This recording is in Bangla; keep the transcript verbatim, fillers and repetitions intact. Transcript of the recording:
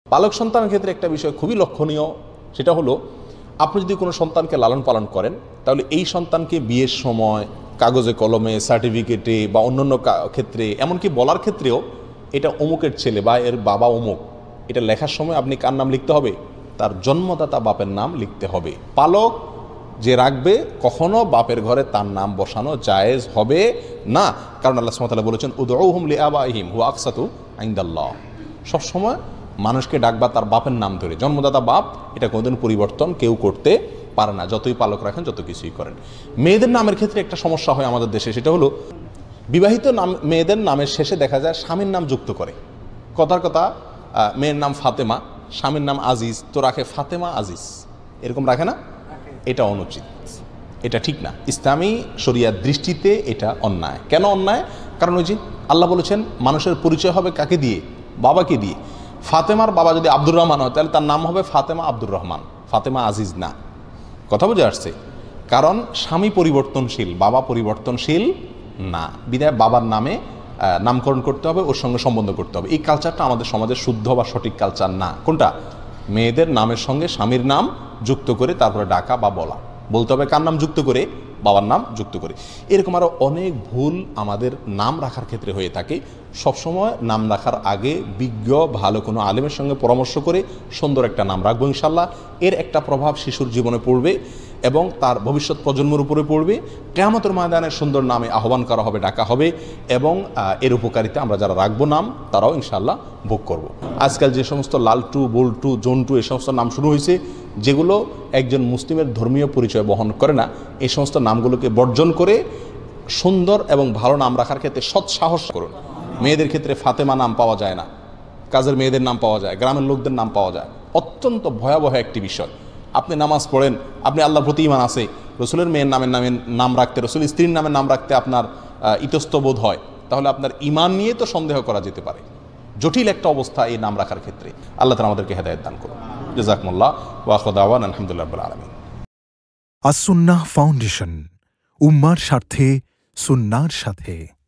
পালক সন্তানের ক্ষেত্রে একটা বিষয় খুবই লক্ষণীয়, সেটা হলো আপনি যদি কোনো সন্তানকে লালন পালন করেন তাহলে এই সন্তানকে বিয়ের সময় কাগজে কলমে সার্টিফিকেটে বা অন্যান্য ক্ষেত্রে এমনকি বলার ক্ষেত্রেও এটা অমুকের ছেলে বা এর বাবা অমুক, এটা লেখার সময় আপনি কার নাম লিখতে হবে? তার জন্মদাতা বাপের নাম লিখতে হবে। পালক যে রাখবে কখনো বাপের ঘরে তার নাম বসানো জায়েজ হবে না, কারণ আল্লাহ সুবহানাহু ওয়া তাআলা বলেছেন উদউহুম লিআবাইহিম হুয়া আকসাতু ইনদাল্লাহ। সবসময় মানুষকে ডাকবা তার বাপের নাম ধরে, জন্মদাতা বাপ, এটা কোনোদিন পরিবর্তন কেউ করতে পারে না, যতই পালক রাখেন যত কিছুই করেন। মেয়েদের নামের ক্ষেত্রে একটা সমস্যা হয় আমাদের দেশে, সেটা হলো বিবাহিত নাম মেয়েদের নামের শেষে দেখা যায় স্বামীর নাম যুক্ত করে। কথার কথা, মেয়ের নাম ফাতেমা, স্বামীর নাম আজিজ, তো রাখে ফাতেমা আজিজ, এরকম রাখে না? এটা অনুচিত, এটা ঠিক না। ইসলামী শরিয়ার দৃষ্টিতে এটা অন্যায়। কেন অন্যায়? কারণ ওই যে আল্লাহ বলেছেন মানুষের পরিচয় হবে কাকে দিয়ে? বাবাকে দিয়ে। ফাতেমার বাবা যদি আব্দুর রহমান হয় তাহলে তার নাম হবে ফাতেমা আব্দুর রহমান, ফাতেমা আজিজ না। কথা বুঝে আসছে? কারণ স্বামী পরিবর্তনশীল, বাবা পরিবর্তনশীল না, বিধায় বাবার নামে নামকরণ করতে হবে, ওর সঙ্গে সম্বন্ধ করতে হবে। এই কালচারটা আমাদের সমাজের শুদ্ধ বা সঠিক কালচার না। কোনটা? মেয়েদের নামের সঙ্গে স্বামীর নাম যুক্ত করে তারপরে ডাকা বা বলা। বলতে হবে কার নাম যুক্ত করে? বাবার নাম যুক্ত করে। এরকম আরও অনেক ভুল আমাদের নাম রাখার ক্ষেত্রে হয়ে থাকে। সবসময় নাম রাখার আগে বিজ্ঞ ভালো কোনো আলেমের সঙ্গে পরামর্শ করে সুন্দর একটা নাম রাখবো ইনশাল্লাহ। এর একটা প্রভাব শিশুর জীবনে পড়বে এবং তার ভবিষ্যৎ প্রজন্মের উপরে পড়বে। কিয়ামতের ময়দানে সুন্দর নামে আহ্বান করা হবে, ডাকা হবে, এবং এর উপকারিতা আমরা যারা রাখবো নাম তারাও ইনশাল্লাহ ভোগ করব। আজকাল যে সমস্ত লালটু, বল্টু, জন্টু এই সমস্ত নাম শুরু হয়েছে, যেগুলো একজন মুসলিমের ধর্মীয় পরিচয় বহন করে না, এই সমস্ত নামগুলোকে বর্জন করে সুন্দর এবং ভালো নাম রাখার ক্ষেত্রে সৎ সাহস করুন। মেয়েদের ক্ষেত্রে ফাতেমা নাম পাওয়া যায় না, কাজের মেয়েদের নাম পাওয়া যায়, গ্রামের লোকদের নাম পাওয়া যায়। অত্যন্ত ভয়াবহ একটি বিষয়। আপনি নামাজ পড়েন, আপনি আল্লাহর প্রতি ঈমান আছে, রসুলের মেয়ের নামের নামে নাম রাখতে, রসুল স্ত্রীর নামের নাম রাখতে আপনার ইতস্তবোধ হয়, তাহলে আপনার ঈমান নিয়ে তো সন্দেহ করা যেতে পারে। জটিল একটা অবস্থা এই নাম রাখার ক্ষেত্রে। আল্লাহ তাআলা আমাদেরকে হেদায়েত দান করুন। জাযাকুমুল্লাহ ওয়া আখিরু দাওয়ানা আলহামদুলিল্লাহি রাব্বিল আলামিন। আস-সুন্নাহ ফাউন্ডেশন, উম্মার স্বার্থে সুন্নাহর সাথে।